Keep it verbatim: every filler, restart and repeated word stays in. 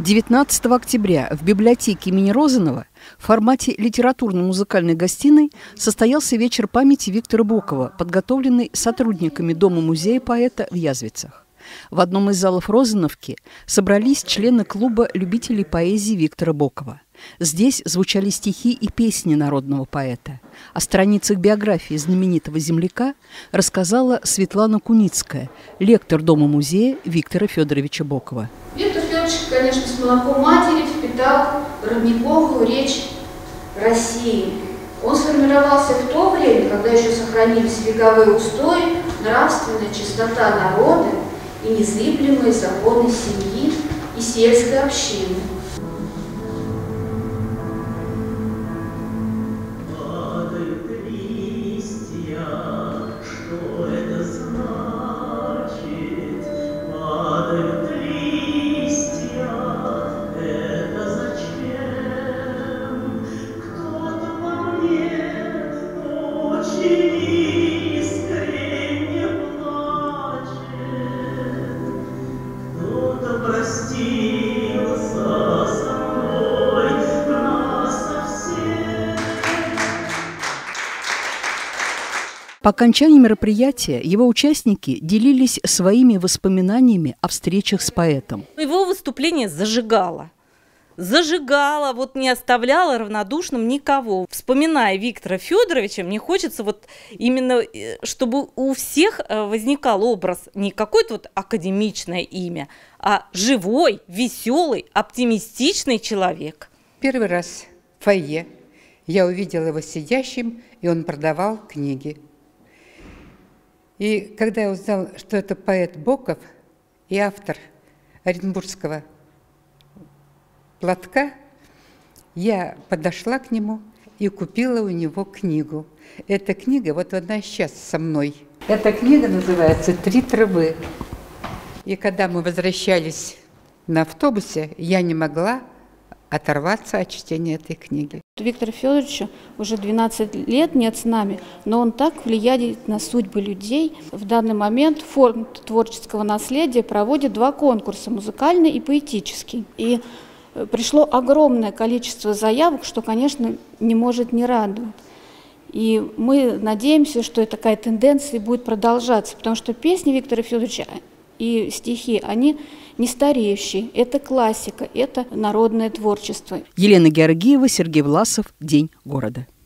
девятнадцатого октября в библиотеке имени Розанова в формате литературно-музыкальной гостиной состоялся вечер памяти Виктора Бокова, подготовленный сотрудниками Дома-музея поэта в Язвицах. В одном из залов Розановки собрались члены клуба любителей поэзии Виктора Бокова. Здесь звучали стихи и песни народного поэта. О страницах биографии знаменитого земляка рассказала Светлана Куницкая, лектор Дома-музея Виктора Федоровича Бокова. Виктор Федорович, конечно, с молоком матери впитал родниковую речь России. Он сформировался в то время, когда еще сохранились вековые устои, нравственная чистота народа и незыблемые законы семьи и сельской общины. По окончании мероприятия его участники делились своими воспоминаниями о встречах с поэтом. Его выступление зажигало. Зажигало, вот не оставляло равнодушным никого. Вспоминая Виктора Федоровича, мне хочется вот именно, чтобы у всех возникал образ не какое-то вот академичное имя, а живой, веселый, оптимистичный человек. Первый раз в фойе я увидела его сидящим, и он продавал книги. И когда я узнала, что это поэт Боков и автор Оренбургского платка, я подошла к нему и купила у него книгу. Эта книга, вот она сейчас со мной. Эта книга называется «Три травы». И когда мы возвращались на автобусе, я не могла оторваться от чтения этой книги. Виктору Федоровичу уже двенадцать лет нет с нами, но он так влияет на судьбы людей. В данный момент фонд творческого наследия проводит два конкурса – музыкальный и поэтический. И пришло огромное количество заявок, что, конечно, не может не радовать. И мы надеемся, что такая тенденция будет продолжаться, потому что песни Виктора Федоровича и стихи, они не стареющие, это классика, это народное творчество. Елена Георгиева, Сергей Власов. День города.